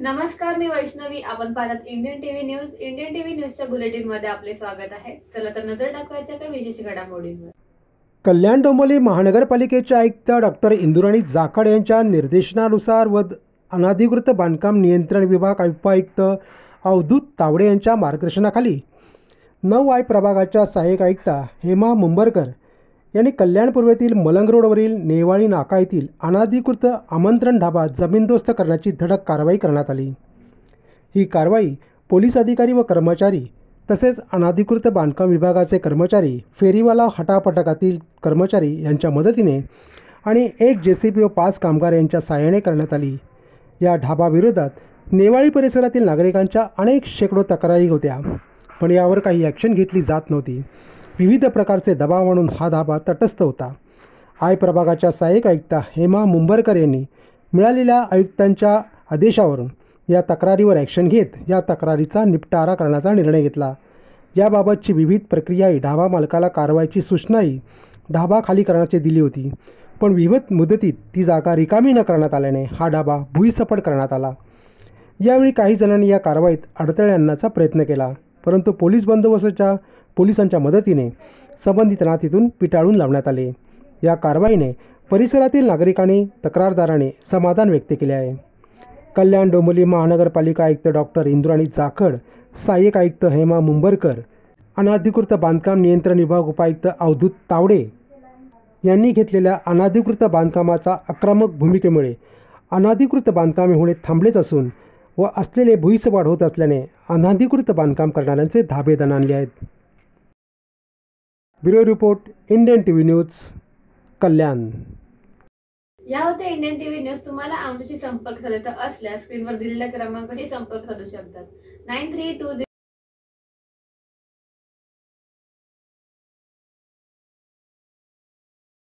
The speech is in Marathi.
नमस्कार, मी वैष्णवी. आपण पाहतात Indian TV news. Indian TV न्यूजच्या बुलेटिन मध्ये आपले स्वागत आहे. चला तर नजर टाकवायच्या काही विशेष घडामोडींवर. कल्याण डोंबिवली महानगरपालिकेचे आयुक्त डॉक्टर इंदुराणी जाखड यांच्या निर्देशनानुसार व अनधिकृत बांधकाम नियंत्रण विभाग उपायुक्त अवधूत तावडे यांच्या मार्गदर्शनाखाली 9 आय प्रभागाच्या सहाय्यक आयुक्त हेमा मुंबरकर यांनी कल्याण पूर्वेतील मलंग रोडवरील नेवाळी नाका येथील अनधिकृत आमंत्रण ढाबा जमीनदोस्त करण्याची धडक कारवाई करण्यात आली। ही कारवाई पोलीस अधिकारी व कर्मचारी तसेच अनधिकृत बांधकाम विभागाचे कर्मचारी, फेरीवाला हटापटकातील कर्मचारी यांच्या मदतीने आणि एक JCB व 5 कामगार यांच्या सहाय्याने करण्यात आली। या ढाबाविरोधात नेवाळी परिसरातील नागरिकांच्या अनेक शेकडो तक्रारी होत्या, पण यावर काही ॲक्शन घेतली जात नव्हती। विविध प्रकारचे दबाव म्हणून हा ढाबा तटस्थ होता। आय प्रभागाच्या सहाय्यक आयुक्त हेमा मुंबरकर यांनी मिळालेल्या आयुक्तांच्या आदेशावरून या तक्रारीवर ॲक्शन घेत या तक्रारीचा निपटारा करण्याचा निर्णय घेतला। याबाबतची विविध प्रक्रियाही ढाबा मालकाला कारवाईची सूचनाही ढाबा खाली करण्याची दिली होती, पण विविध मुदतीत ती जागा रिकामी न करण्यात आल्याने हा ढाबा भुईसपाट करण्यात आला। यावेळी काही जणांनी या कारवाईत अडथळे आणण्याचा प्रयत्न केला, परंतु पोलीस बंदोबस्ताच्या पोलिसांच्या मदतीने संबंधितांना तिथून पिटाळून लावण्यात आले। या कारवाईने परिसरातील नागरिकांनी तक्रारदाराने समाधान व्यक्त केले आहे। कल्याण डोंबिवली महानगरपालिका आयुक्त डॉक्टर इंदुराणी जाखड, सहाय्यक आयुक्त हेमा मुंबरकर, अनधिकृत बांधकाम नियंत्रण विभाग उपायुक्त अवधूत तावडे यांनी घेतलेल्या अनधिकृत बांधकामाचा आक्रमक भूमिकेमुळे अनधिकृत बांधकामे होणे थांबलेच असून व असलेले भुईसपाट होत असल्याने अनधिकृत बांधकाम करणाऱ्यांचे धाबे दणाणले आहेत। Bureau report, Indian TV news, Kalyan. या होते इंडियन टीव्ही न्यूज. तुम्हाला आमच्याशी संपर्क साधायचा असल्यास स्क्रीनवर दिलेल्या क्रमांकाशी संपर्क साधू शकतात. 9320